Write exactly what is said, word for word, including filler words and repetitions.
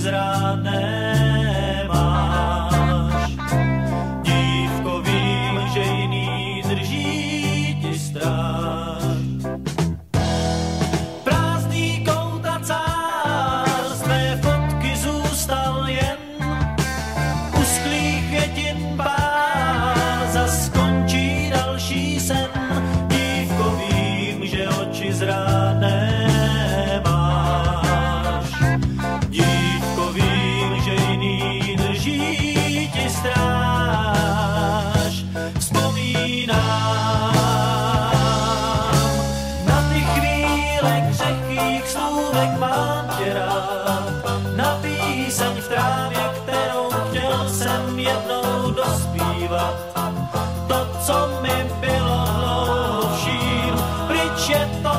zrádné máš. Dívko, vím, že jiný drží ti stráž. Prázdný kout a cář, z tvé fotky zůstal jen uschlých květin pár, zas skončí další sen. Dívko, vím, že oči zrádné máš. Dívko, vím, že jiný drží ti stráž. Vzpomínám na ty chvíle křehkých slůvek, mám tě rád, na píseň v trávě, kterou chtěl jsem jednou dospívat. To, co mi bylo dlouho vším, pryč je to